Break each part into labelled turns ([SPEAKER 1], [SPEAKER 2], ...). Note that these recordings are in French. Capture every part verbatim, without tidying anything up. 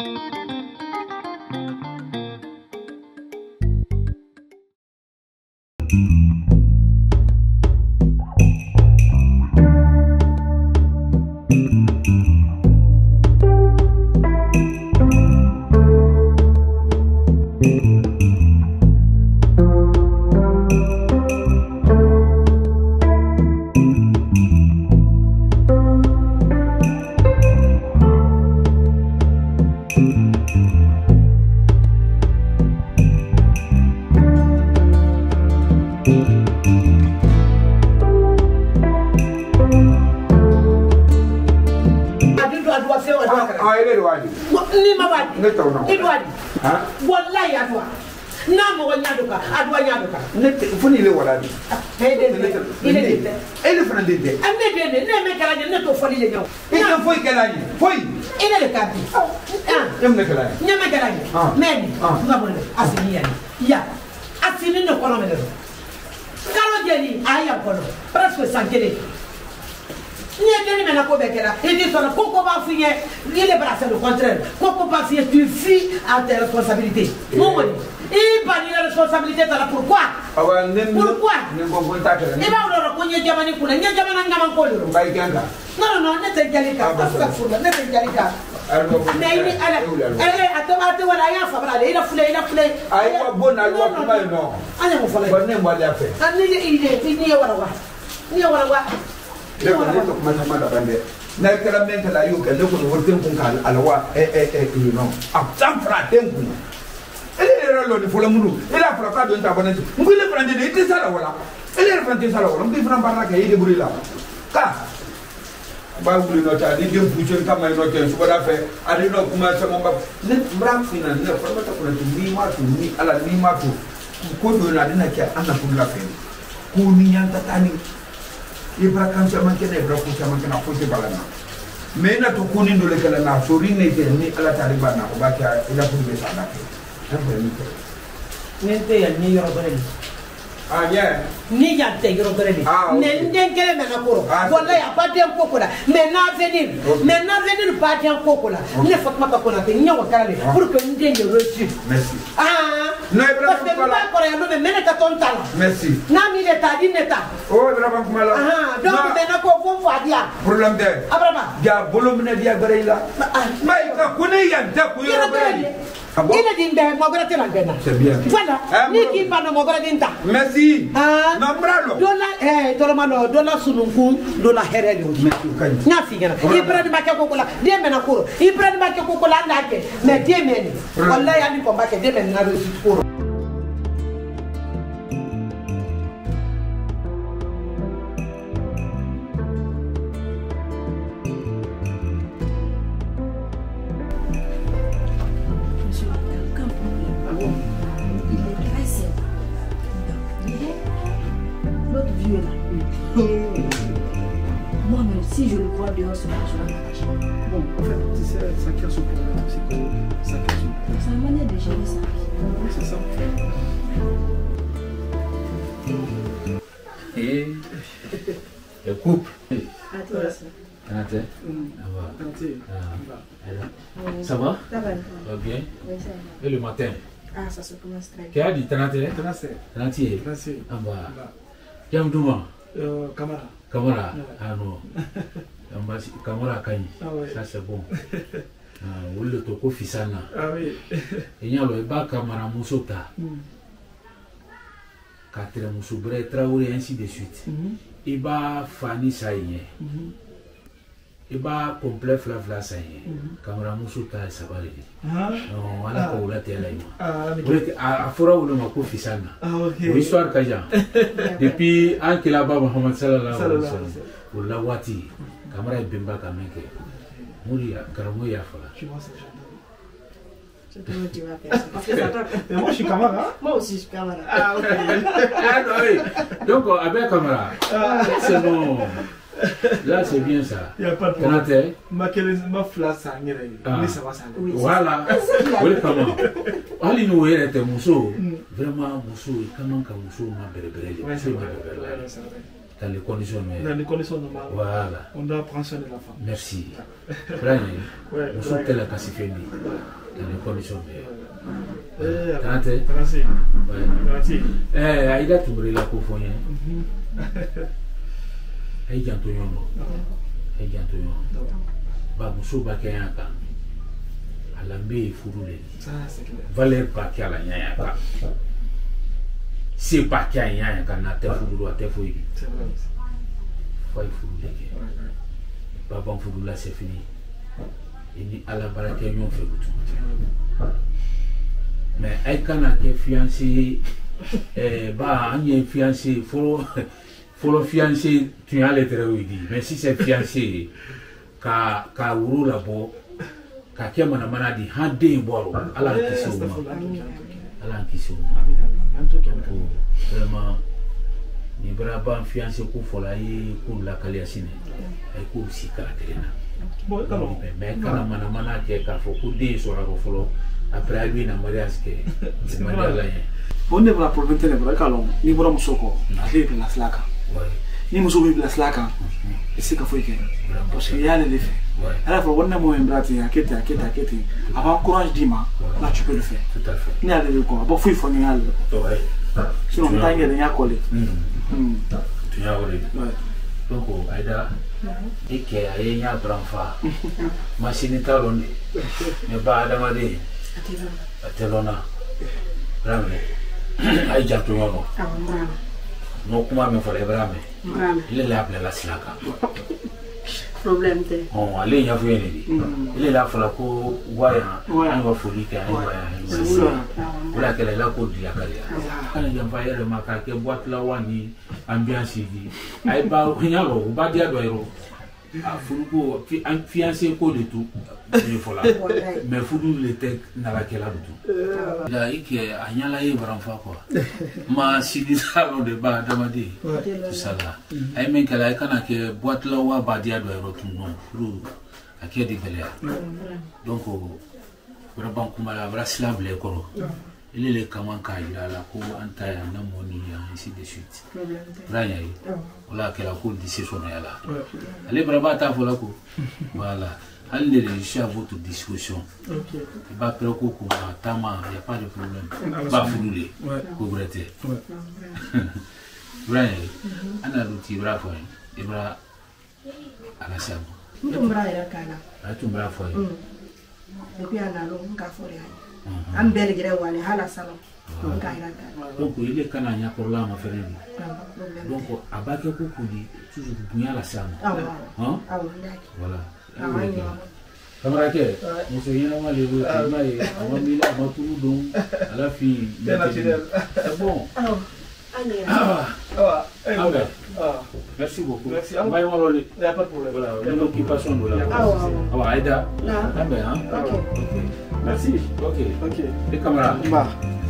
[SPEAKER 1] Tu fuis à tes responsabilités. Mon Dieu. Il pas de responsabilité là pourquoi? Pourquoi? Et là on a connu Jamani pour n'y a jamais un gamin pour le. Non non non, n'est-ce pas Galika? N'est-ce pas Galika? Mais il est à la à tomate ou à la Fabra, il a foulé, il a foulé. Aïe, bon, à l'eau, non. Allez, mon frère. Bonne moi l'a fait. Ah, il est, il est, il est, voilà. Il est, voilà. Il est, voilà. Naturalmente la io che dopo il tempo con allora è è è no a sempre tempo e era lo di fulamunu e la fra do sta bonito mi le prende di ti sala wala e le prende sala wala mi fra barra che ide burila ka ba buri no ta di dem fuce ka mai no ke su da fe ari no kuma sa mo ba ne bra fina ne fa mata ko ni ma tu ni ala ni ma tu ko do na dina ke ana kula fe ko ni nyanta tani Ibra kan sama kena ibra ku sama kena ku se balana mena to kunin dole kala na sori ne te ni ala tariba na ba ka ila ku be sana ke tambe ni te nente ya ni yoro bere ah ya ni ya te yoro bere ne nden kele mena koro wala ya ba dem kokola mais na venir mais na venir ba dem kokola ne fatma ka kona te nyawa kale pour que nden yo reçu merci ah no ibra ku kala ko ya no me mena ka ton tala merci na mi le ta di neta oh ibra ban kuma la ah donc mena ko fo fo adia problème de abraba ya bolo mena dia bare la mai ka kune ya da ku yoro bare il a dit ben mogora te la bena c'est bien voilà ni ki pa no mogora dinta merci ah no bralo dola eh to mano dola sununku dola herele merci nya figana ibra di make ko kola de mena kuro ibra di make ko kola ndake mais de meni wallahi ani ko make de mena na kuro
[SPEAKER 2] Moi-même, si je le vois dehors, c'est je vais m'attacher.
[SPEAKER 3] Bon, en fait, tu sais, ça casse son problème. C'est quoi? Ça casse son problème.
[SPEAKER 2] C'est une manière de gérer ça.
[SPEAKER 3] Oui, c'est ça.
[SPEAKER 4] Et le couple.
[SPEAKER 2] Attends.
[SPEAKER 4] Ça va?
[SPEAKER 2] Ça va.
[SPEAKER 4] Bien.
[SPEAKER 2] Oui, ça va.
[SPEAKER 4] Et le matin?
[SPEAKER 2] Ah, ça se commence très bien.
[SPEAKER 4] Qui a dit trente?
[SPEAKER 3] trente.
[SPEAKER 4] trente. Ah bah. Jam Douma.
[SPEAKER 3] Euh, Camara.
[SPEAKER 4] Camara. Ah non. Camara Kani.
[SPEAKER 3] Ah oui.
[SPEAKER 4] Ça c'est bon. Ah, ou le toko fisana.
[SPEAKER 3] Ah oui.
[SPEAKER 4] Il y a le bas Camara Moussota. Quatre Moussobre, Traoré, ainsi de suite. Il va Fanny Saïe. Il va complet Flavla Saïe. Camara Moussota et Sabari. Ah. Non, voilà pour la télé. Ah, à Fora ou le Mako Fisana. Ah, ok. L'histoire Kaja. Depuis un qui là-bas, Mohamed Sallallahu alayhi wa sallam. Pour la Wati. Camara et Bimba Kameke. Mouria, Karamouya Fala.
[SPEAKER 3] Tu vois ça,
[SPEAKER 2] je te le dis, ma personne. Parce que ça t'attend.
[SPEAKER 3] Mais moi, je suis Camara.
[SPEAKER 2] Moi aussi, je suis Camara.
[SPEAKER 4] Ah, ok. Ah, non, oui. Donc, avec Camara. C'est bon. Là, c'est bien ça.
[SPEAKER 3] Il n'y a pas de problème. Ma flash, ça va ça.
[SPEAKER 4] Voilà. Oui, comment? Ali nous était Mousso. Vraiment, Mousso, comment que Mousso m'a bérébéré.
[SPEAKER 3] Oui, c'est vrai.
[SPEAKER 4] dans les conditions normales.
[SPEAKER 3] Dans les conditions normales.
[SPEAKER 4] Voilà.
[SPEAKER 3] On doit prendre soin de la femme.
[SPEAKER 4] Merci. Nous sommes tels qu'à s'y faire dans les conditions normales. Garanti.
[SPEAKER 3] Garanti. Garanti.
[SPEAKER 4] Eh, Aïda tu brûles la coufonnière. Aïda tu yon. Aïda tu yon. Baboussou bakayaka. Alambe furule.
[SPEAKER 3] Ça c'est clair.
[SPEAKER 4] Valeur bakia la nyayaka. C'est bakia nyayaka na te furulu a te foyi.
[SPEAKER 3] C'est vrai.
[SPEAKER 4] Faut furule ke. Babam furula c'est fini. Et ni ala baraka yon fait tout. Mais elle quand a été fiancé, eh bah on est fiancé, faut faut fiancé tu as les traits dit. Mais si c'est fiancé, ka ka uru la bo, ka kema na mana di hande boro, ala kiso ma, ala kiso ma. Vraiment, ni braba fiancé ko fola yi ko la kaliasine, ay ko si karaterena.
[SPEAKER 3] Bon, alors.
[SPEAKER 4] Mais quand on mana mana ke ka fo ko de so la folo. Après lui na mariage que c'est mariage
[SPEAKER 3] on ne va pas promettre le vrai calon ni bora musoko aller de la slaka ni muso bi la slaka et c'est que faut que parce qu'il y a les effets alors faut on ne mo embrati akete akete akete avant courage dima là tu peux le faire
[SPEAKER 4] tout à fait
[SPEAKER 3] ni aller quoi bon faut faut ni aller
[SPEAKER 4] ouais
[SPEAKER 3] sinon on t'a gagné coller
[SPEAKER 4] hum tu as volé donc Aïda et que ayenya branfa machine talon mais ba adamade Atelona, Brame, aïe janto yono. No kuma me fole Brame. Il est là pour la slaka.
[SPEAKER 2] Problème de.
[SPEAKER 4] On allait y avoir une. Il est là pour la co voya, on va folie qu'un voya. Voilà qu'elle est là pour dire la carrière. Quand il y a pas de macaque, boîte la wani, ambiance dit. Aïe ba ou ba dia doiro. Ah, Furuko, fiancé ko de tout, mais Furu l'était dans laquelle tout. Il a dit que Agnala est vraiment quoi. Ma si dit ça au débat, Damadi, tout ça là. I mean qu'elle a que boîte là ou à Badia doit retourner. Furu, à qui est dégueulasse. Donc, vraiment, comme la bracelet bleu coro. Il est le Kamanka, il a la cour antaille, un ammonie, ainsi de suite. Raya, voilà que la cour d'ici son là. Allez, brabata, voilà quoi. Voilà. Allez, réussir à votre discussion. Il va préoccuper, Tama, il n'y a pas de problème. Pas fouler, pauvreté. Raya, on a l'outil, bravo, et bras à la salle.
[SPEAKER 2] Tu me bras à la cana.
[SPEAKER 4] Ah, tu me bras à la
[SPEAKER 2] et puis, on a l'homme qui a fait. Am belgere wale hala salon donc
[SPEAKER 4] donc il est cananya pour là ma frère donc abake ko kudi toujours bunya la sama hein voilà camara ke muso yina ma le mai amamila matulu don à la fin c'est bon ah ah ah merci beaucoup merci on va y voir il y a pas de problème voilà l'occupation de là ah ouais Aïda ah ben hein OK merci. Ok. Ok. Les camarades. Bah.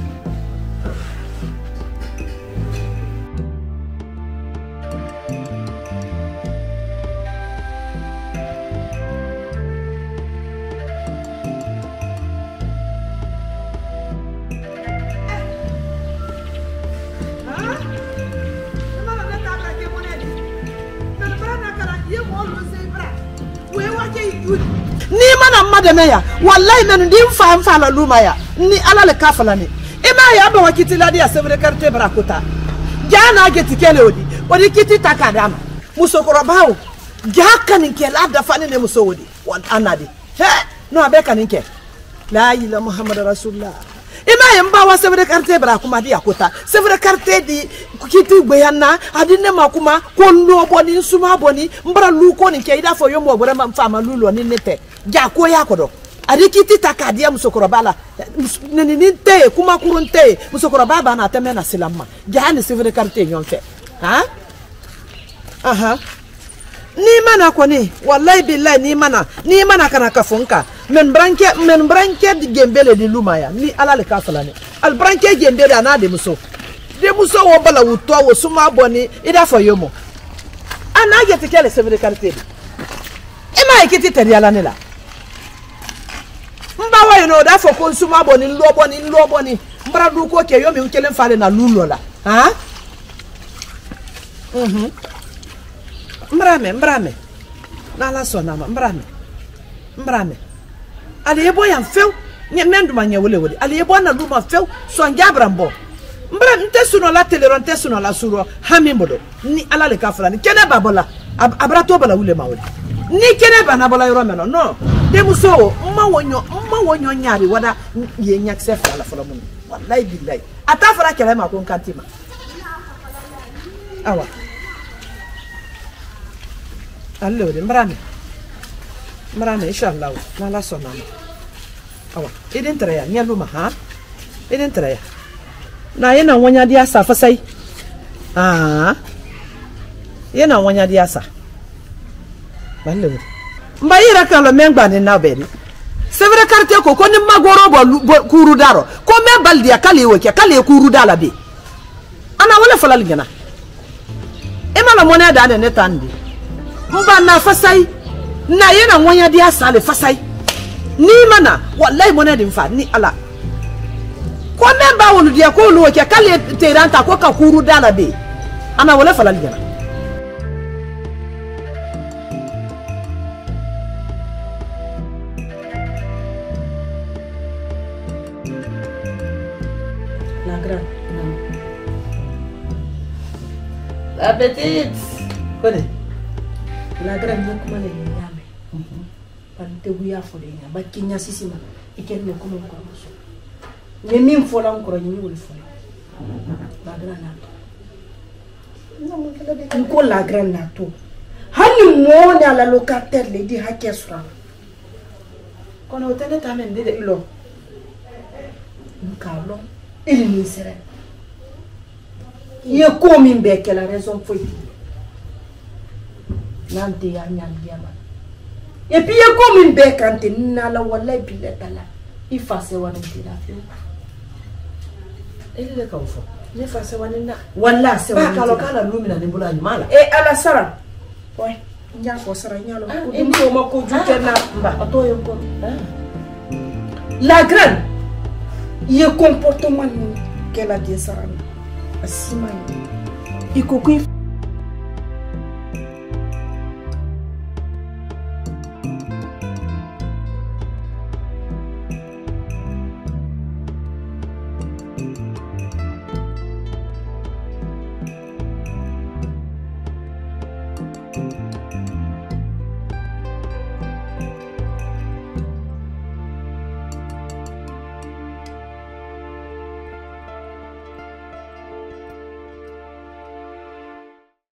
[SPEAKER 5] Ni mana madame ya wallahi men din fam fala luma ya ni ala le kafala ni ima ya ba wakiti la dia sevre carte brakota jana geti kele odi odi kiti takadama musokoro bawo jaka ninke la da fani ne muso odi wan anadi he no abeka ninke la ilaha muhammad rasulullah ima ya mba wa sevre carte brakuma dia kota sevre carte di kiti gbeyanna adine makuma ko no boni suma boni mbra lu ko ninke ida fo yomo gbere ma fama lulo ni nete jako ya kodo adikiti takadia musokoro bala nini nte kuma kurunte musokoro baba na teme na silama jani sevre carte nyonfe ha aha ni mana ko ni wallahi billahi ni mana ni mana kana kafunka men branke men branke di gembele di lumaya ni ala le kafala ni al branke gembele ana de muso de muso wo bala wuto wo suma boni ida fo yomo ana gete kele sevre carte e ma ikiti teri ala ni la mbawa you know that for consumer boni nlo boni nlo boni mbradu ko ke yomi ukele fale na lulo la ha mhm mbrame mbrame nala sona ma mbrame mbrame ali ebo ya few nye mendu manya wole wole ali ebo na luma few so ngabra mbo mbra nte suno la teleron te suno la suro hamimbodo ni ala le kafala ni kene babola ab, abrato bala wule mawole ni kene bana bola yoro meno no de muso mma wonyo mma wonyo nyaari wada ye nyak se fala fala mun wallahi billahi ata fara kele ma kon kantima awa allo de mbrame mbrame inshallah na la sona awa idin treya nyaluma ha idin treya na yana wanya dia sa fa sai ah yana wanya dia sa ballo mbayira kala mengba ni na beni c'est vrai carte ko ko ni magoro bo kuru daro ko me baldia kale woke kale kuru dala be ana wala falal gana e mala mona da ne tandi mba na fa sai na yana wanya dia sa le fa sai ni mana wallahi mona din fa ni ala ko memba wonu dia ko lu ke kale teranta ko ka kuru dala be ana wala falal gana
[SPEAKER 2] la grande la petite
[SPEAKER 5] kone
[SPEAKER 2] la grande ni kuma le nyame par te buya fo de nya ba kinya sisima iken ne kuma ko so ni min fo la ko ni wol fo la grande na ko la grande na to hani mo na la locataire le di hakesra
[SPEAKER 5] kono hotele tamen de ilo
[SPEAKER 2] nkalo il ni sere ye ko min be ke la raison foi nante ya nyam diama et puis ye ko min be kante na la wallahi billahi il fasse wani tira fi
[SPEAKER 5] ele ka ufo ne fa se wani na
[SPEAKER 2] wallahi se
[SPEAKER 5] ba kala kala lumina ni bula ni mala
[SPEAKER 2] e ala sara oi nya ko sara nya lo ko dum ko ma ko juke na ba to yo ko la grande ye comportement qu'elle a dit ça asima iko ko